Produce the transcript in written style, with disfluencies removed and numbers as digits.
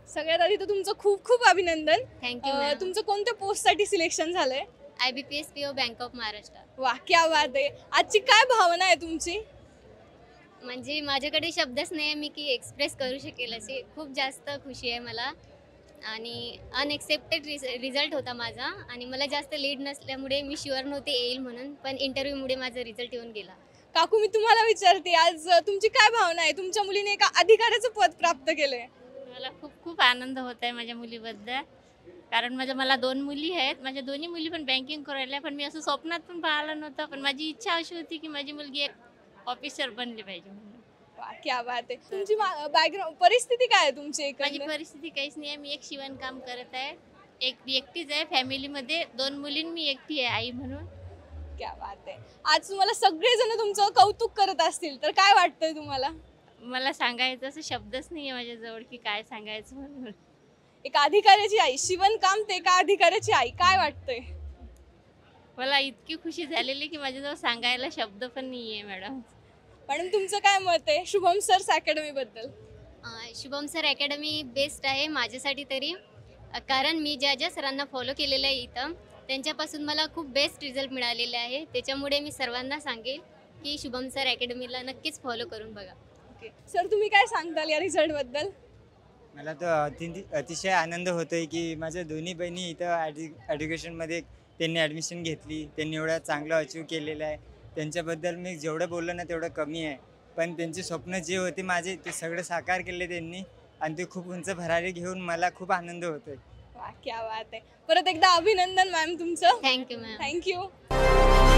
सगळ्यात आधी तर तुमचं खूप खूप अभिनंदन. Thank you ma'am. तुमचं कोणत्या पोस्टसाठी सिलेक्शन झालंय? IBPS PO bank of Maharashtra. वाह क्या बात आहे. आजची काय भावना आहे तुमची? म्हणजे माझ्याकडे शब्दच नाही मी की एक्सप्रेस करू शकेल अशी खूप जास्त खुशी आहे मला. आणि अनएक्सेप्टेड रिझल्ट होता माझा आणि मला जास्त लीड नसल्यामुळे मी शुअर नव्हते येईल म्हणून, पण इंटरव्ह्यूमुळे माझा रिझल्ट येऊन गेला. काकू मी तुम्हाला विचारते, आज तुमची काय भावना आहे? तुमच्या मुलीने एका अधिकाऱ्याचं पद प्राप्त केलंय. मला खूप खूप आनंद होत आहे माझ्या मुलीबद्दल. कारण मला 2 मुली आहेत. माझ्या दोन्ही मुली पण बँकिंग करायला, पण मी असं स्वप्नात पण पाहिलं नव्हतं. पण माझी इच्छा अशी होती की माझी मुलगी एक ऑफिसर बनली पाहिजे म्हणून. वाह क्या बात आहे. तुमची बॅकग्राऊंड परिस्थिती काय आहे तुमची माझी एकंदर? परिस्थिती काहीच नाही आहे. मी एक शिवणकाम करत आहे. एकटीच आहे फॅमिलीमध्ये. 2 मुली मी एकटी आहे आई म्हणून. क्या बात आहे. आज तुम्हाला सगळेजण तुमचं कौतुक करत असतील तर काय वाटतंय तुम्हाला? मला सांगायचं असं शब्दच नाही आहे माझ्याजवळ की काय सांगायचं म्हणून. एका अधिकाऱ्याची आई, शिवणकाम ते एका अधिकाऱ्याची आई, काय वाटतंय? मला इतकी खुशी झालेली की माझ्याजवळ सांगायला शब्द पण नाही आहे मॅडम. मॅडम तुमचं काय मत आहे शुभम सर्स अकॅडमी बद्दल? शुभम सर अकॅडमी बेस्ट आहे माझ्यासाठी तरी. कारण मी ज्या ज्या सरांना फॉलो केलेलं आहे इथं त्यांच्यापासून मला खूप बेस्ट रिझल्ट मिळालेले आहे. त्याच्यामुळे मी सर्वांना सांगेल की शुभम सर अकॅडमीला नक्कीच फॉलो करून बघा. ओके सर, तुम्ही काय सांगताल या रिझल्ट बद्दल? मला तर अतिशय आनंद होतोय की माझ्या दोन्ही बहिणी इथं एज्युकेशनमध्ये त्यांनी ॲडमिशन घेतली. त्यांनी एवढं चांगलं अचीव केलेलं आहे. त्यांच्याबद्दल मी जेवढं बोललो ना तेवढं कमी आहे. पण त्यांची स्वप्न जे होते माझे ते सगळं साकार केले त्यांनी आणि ते खूप उंच भरारी घेऊन मला खूप आनंद होतोय. वाह क्या बात आहे. परत एकदा अभिनंदन मॅम तुमचं. Thank you ma'am. थँक्यू.